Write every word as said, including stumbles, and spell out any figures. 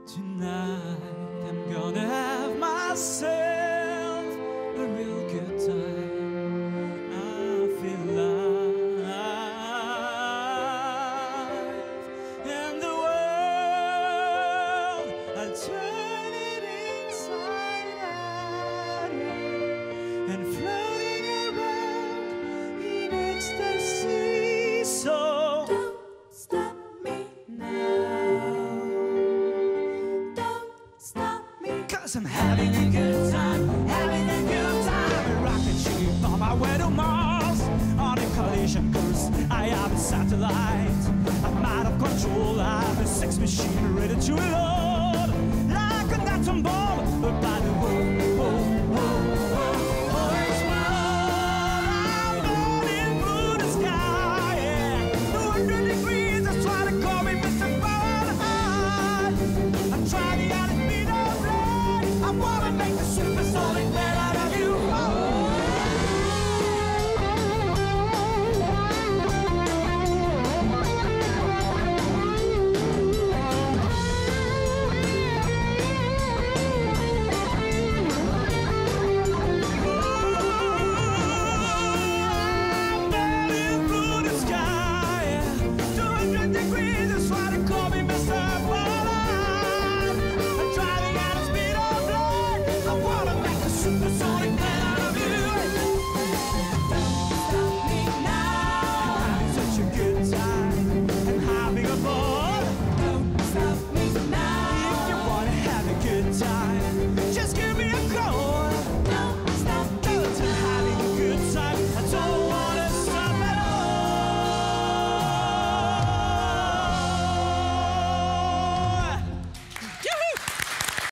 Tonight I'm gonna have myself a real good time. I feel alive, and the world, I'll turn it inside out, yeah, and floating around in ecstasy. So Don't stop me now. Cause I'm having a good time, having a good time. A rocket ship on my way to Mars, on a collision course. I have a satellite, I'm out of control. I have a sex machine ready to reload.